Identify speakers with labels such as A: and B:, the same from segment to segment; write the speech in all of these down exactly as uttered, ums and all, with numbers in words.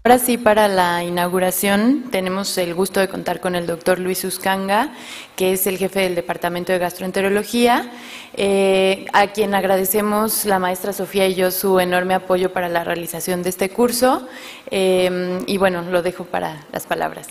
A: Ahora sí, para la inauguración tenemos el gusto de contar con el doctor Luis Uscanga, que es el jefe del Departamento de Gastroenterología, eh, a quien agradecemos la maestra Sofía y yo su enorme apoyo para la realización de este curso. Eh, y bueno, lo dejo para las palabras.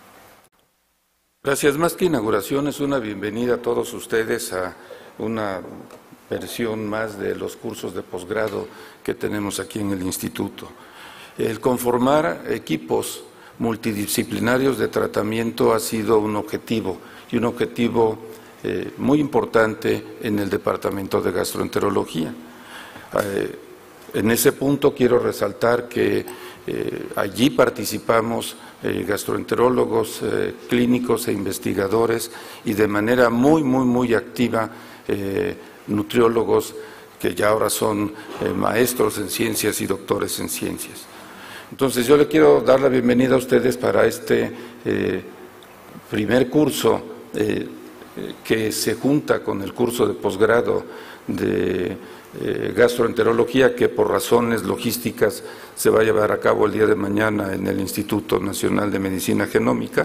B: Gracias. Más que inauguración, es una bienvenida a todos ustedes a una versión más de los cursos de posgrado que tenemos aquí en el Instituto. El conformar equipos multidisciplinarios de tratamiento ha sido un objetivo, y un objetivo eh, muy importante en el Departamento de Gastroenterología. Eh, en ese punto quiero resaltar que eh, allí participamos eh, gastroenterólogos, eh, clínicos e investigadores, y de manera muy, muy, muy activa eh, nutriólogos que ya ahora son eh, maestros en ciencias y doctores en ciencias. Entonces, yo le quiero dar la bienvenida a ustedes para este eh, primer curso eh, que se junta con el curso de posgrado de eh, gastroenterología, que por razones logísticas se va a llevar a cabo el día de mañana en el Instituto Nacional de Medicina Genómica,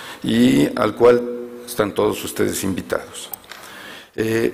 B: y al cual están todos ustedes invitados. Eh,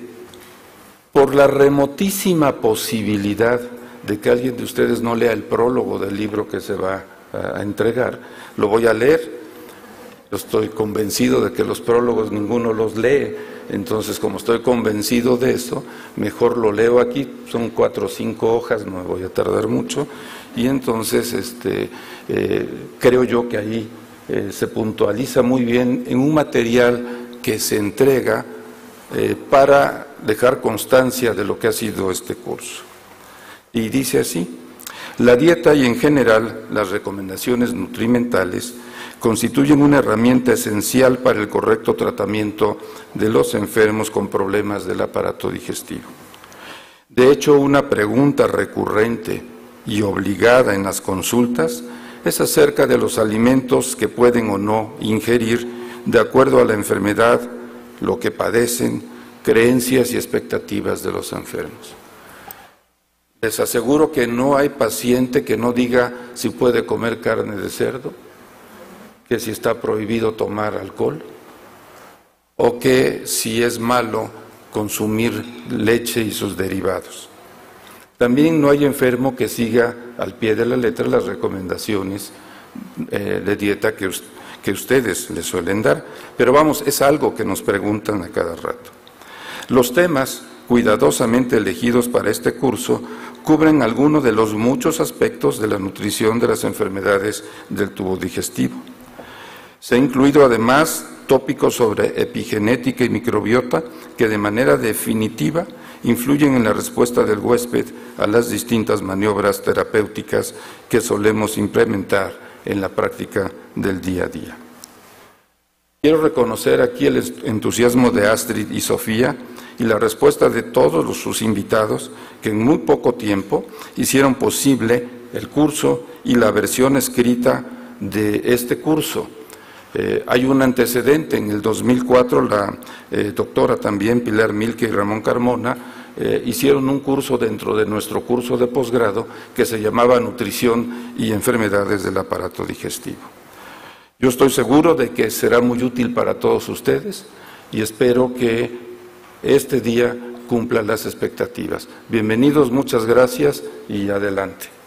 B: por la remotísima posibilidad de que alguien de ustedes no lea el prólogo del libro que se va a entregar, lo voy a leer. Yo estoy convencido de que los prólogos ninguno los lee, entonces como estoy convencido de eso, mejor lo leo aquí. Son cuatro o cinco hojas, no me voy a tardar mucho, y entonces este, eh, creo yo que ahí eh, se puntualiza muy bien en un material que se entrega eh, para dejar constancia de lo que ha sido este curso. Y dice así: la dieta y en general las recomendaciones nutrimentales constituyen una herramienta esencial para el correcto tratamiento de los enfermos con problemas del aparato digestivo. De hecho, una pregunta recurrente y obligada en las consultas es acerca de los alimentos que pueden o no ingerir de acuerdo a la enfermedad, lo que padecen, creencias y expectativas de los enfermos. Les aseguro que no hay paciente que no diga si puede comer carne de cerdo, que si está prohibido tomar alcohol, o que si es malo consumir leche y sus derivados. También no hay enfermo que siga al pie de la letra las recomendaciones eh, de dieta que, que ustedes les suelen dar, pero vamos, es algo que nos preguntan a cada rato. Los temas cuidadosamente elegidos para este curso cubren algunos de los muchos aspectos de la nutrición de las enfermedades del tubo digestivo. Se ha incluido además tópicos sobre epigenética y microbiota que de manera definitiva influyen en la respuesta del huésped a las distintas maniobras terapéuticas que solemos implementar en la práctica del día a día. Quiero reconocer aquí el entusiasmo de Astrid y Sofía y la respuesta de todos los, sus invitados, que en muy poco tiempo hicieron posible el curso y la versión escrita de este curso. Eh, hay un antecedente. En el dos mil cuatro la eh, doctora también Pilar Milke y Ramón Carmona eh, hicieron un curso dentro de nuestro curso de posgrado que se llamaba Nutrición y Enfermedades del Aparato Digestivo. Yo estoy seguro de que será muy útil para todos ustedes y espero que este día cumpla las expectativas. Bienvenidos, muchas gracias y adelante.